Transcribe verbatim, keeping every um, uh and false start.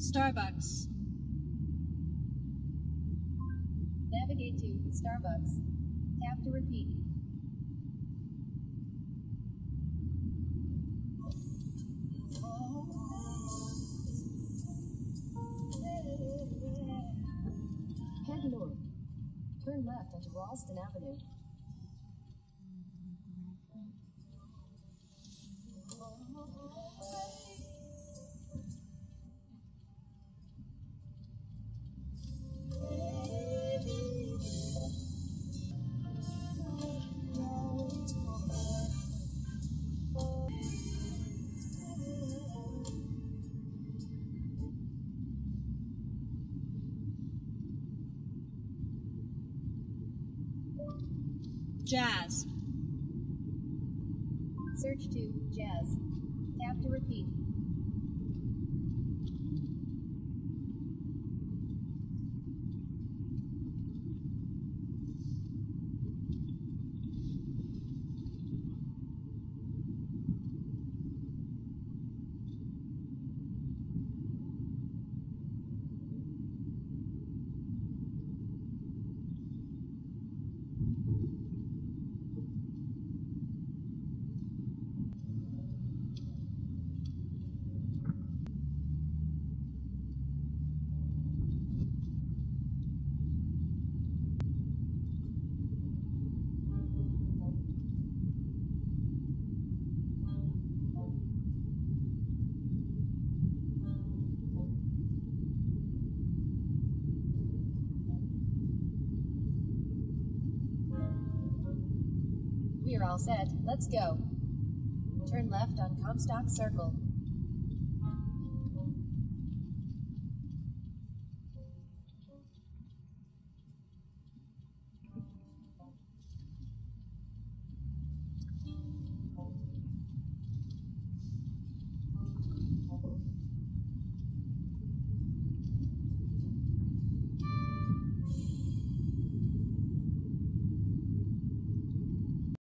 Starbucks. Navigate to Starbucks. Tap to repeat. Head north. Turn left onto Ralston Avenue. Jazz. Search to Jazz. Tap to repeat. We're all set. Let's go. Turn left on Comstock Circle.